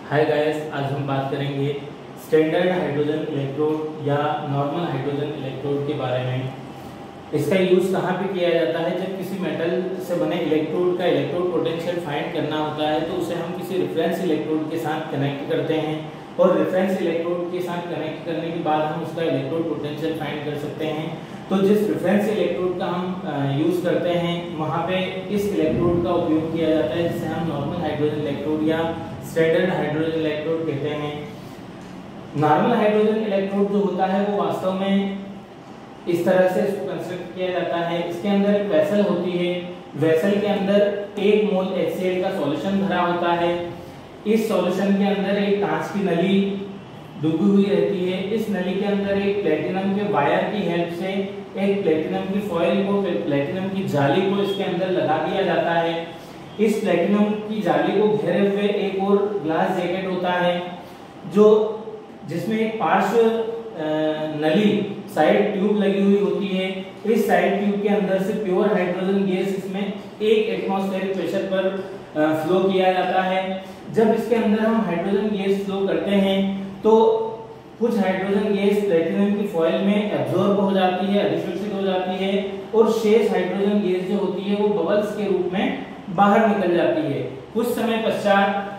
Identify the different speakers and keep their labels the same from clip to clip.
Speaker 1: Hi guys, आज हम बात करेंगे स्टैंडर्ड हाइड्रोजन इलेक्ट्रोड या नॉर्मल हाइड्रोजन इलेक्ट्रोड के बारे में। इसका यूज़ कहाँ पे किया जाता है? जब किसी मेटल से बने इलेक्ट्रोड का इलेक्ट्रोड पोटेंशियल फाइंड करना होता है तो उसे हम किसी रेफरेंस इलेक्ट्रोड के साथ कनेक्ट करते हैं और रेफरेंस इलेक्ट्रोड के साथ कनेक्ट करने के बाद हम उसका इलेक्ट्रोड पोटेंशियल फाइंड कर सकते हैं। तो जिस रेफरेंस इलेक्ट्रोड का हम यूज़ करते हैं वहाँ पे इस इलेक्ट्रोड का उपयोग किया जाता है, जिसे हम नॉर्मल हाइड्रोजन इलेक्ट्रोड या स्टैंडर्ड हाइड्रोजन इलेक्ट्रोड कहते हैं। नॉर्मल हाइड्रोजन इलेक्ट्रोड जो होता है वो वास्तव में इस तरह से इसको कंस्ट्रक्ट किया जाता है। इसके अंदर एक वेसल होती है, वेसल के अंदर 1 मोल HCl का सॉल्यूशन भरा होता है। इस सॉल्यूशन के अंदर एक कांच की नली डूबी हुई रहती है। इस नली के अंदर एक प्लेटिनम के वायर की हेल्प से एक प्लेटिनम की फॉइल को, प्लेटिनम की जाली को इसके अंदर लगा दिया जाता है। इस प्लेटिनम की जाली को घेरे हुए एक और ग्लास जैकेट होता है जो जिसमें एक पार्श्व नली साइड ट्यूब लगी हुई होती है। इस साइड ट्यूब के अंदर से प्योर हाइड्रोजन गैस इसमें 1 एटमॉस्फेरिक प्रेशर पर फ्लो किया जाता है। जब इसके अंदर हम हाइड्रोजन गैस फ्लो करते हैं तो कुछ हाइड्रोजन गैस प्लेटिनम की फॉइल में एब्जॉर्ब हो जाती है, अधिशोषित हो जाती है और शेष हाइड्रोजन गैस जो होती है वो बबल्स के रूप में बाहर निकल जाती है। कुछ समय पश्चात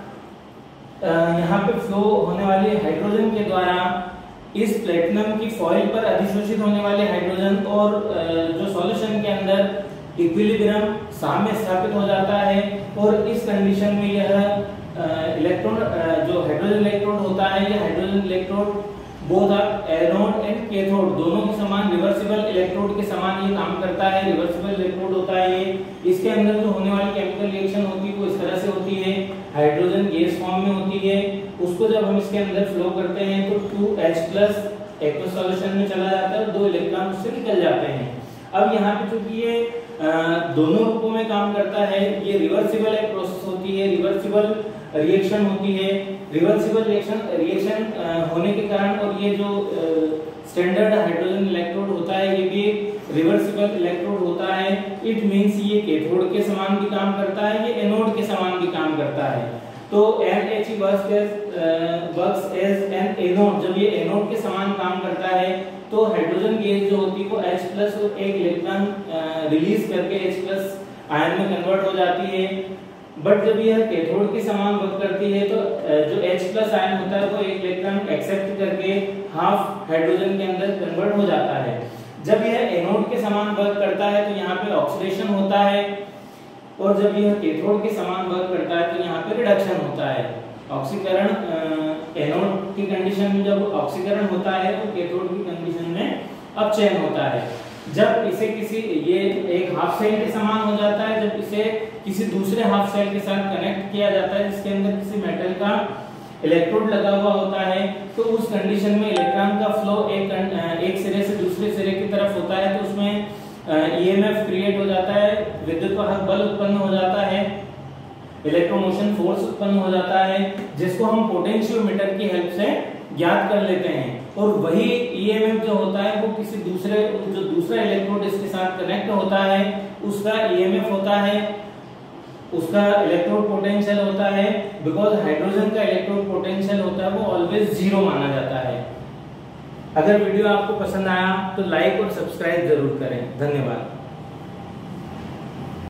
Speaker 1: यहाँ पे फ्लो होने वाले हाइड्रोजन के द्वारा इस प्लेटिनम की फॉइल पर अधिशोषित होने वाले हाइड्रोजन और जो सॉल्यूशन के अंदर इक्विलिब्रियम साम्य स्थापित हो जाता है और इस कंडीशन में यह इलेक्ट्रॉन जो हाइड्रोजन इलेक्ट्रोड होता है, यह hydrogen electrode both anode and cathode दोनों के समान रिवर्सिबल इलेक्ट्रोड के समान ये काम करता है। रिवर्सिबल इलेक्ट्रोड होता है ये। इसके अंदर जो होने वाली केमिकल रिएक्शन होती है वो इस तरह से होती है, हाइड्रोजन गैस फॉर्म में होती है। उसको जब हम इसके अंदर फ्लो करते हैं तो 2H+ एक्वस सॉल्यूशन में चला जाता है और 2 इलेक्ट्रॉन उससे निकल जाते हैं। अब यहाँ पे चूंकि ये दोनों रूपों में काम करता है, ये रिवर्सिबल एक प्रोसेस होती है, रिवर्सिबल रिएक्शन होती है। रिवर्सिबल रिएक्शन होने के कारण और ये जो स्टैंडर्ड हाइड्रोजन इलेक्ट्रोड होता है ये भी रिवर्सिबल इलेक्ट्रोड होता है। इट मींस ये कैथोड के समान भी काम करता है, ये एनोड के समान भी काम करता है। तो NH works as an anode. जब ये एनोड के समान काम करता है तो हाइड्रोजन गैस जो होती है वो H+ और एक इलेक्ट्रॉन रिलीज करके H+ आयन में कन्वर्ट हो जाती है। बट जब यह कैथोड के समान वर्क करती है तो जो H+ आयन होता है वो एक इलेक्ट्रॉन एक्सेप्ट करके हाफ हाइड्रोजन के अंदर कन्वर्ट हो जाता है। जब यह एनोड के समान वर्क करता है तो यहाँ पे ऑक्सीडेशन होता है और जब यह कैथोड के समान वर्क करता है तो यहाँ पे रिडक्शन होता है। ऑक्सीकरण एनोड की कंडीशन में जब ऑक्सीकरण होता है तो कैथोड की कंडीशन में अपचयन होता है। जब इसे ये एक हाफ सेल के समान हो जाता है, जब इसे किसी दूसरे हाफ सेल के साथ कनेक्ट किया जाता है जिसके अंदर किसी मेटल का इलेक्ट्रोड लगा हुआ होता है, तो उस कंडीशन में इलेक्ट्रॉन का फ्लो एक सिरे से दूसरे सिरे की तरफ होता है तो उसमें EMF क्रिएट हो जाता है, विद्युत वाहक बल उत्पन्न हो जाता है, इलेक्ट्रोमोशन फोर्स उत्पन्न हो जाता है, जिसको हम पोटेंशियोमीटर की हेल्प से ज्ञात कर लेते हैं। और वही EMF जो होता है वो किसी दूसरा इलेक्ट्रोड इसके साथ कनेक्ट होता है उसका EMF होता है, उसका इलेक्ट्रोड पोटेंशियल होता है। बिकॉज हाइड्रोजन का इलेक्ट्रोड पोटेंशियल होता है वो ऑलवेज 0 माना जाता है। अगर वीडियो आपको पसंद आया तो लाइक और सब्सक्राइब जरूर करें। धन्यवाद।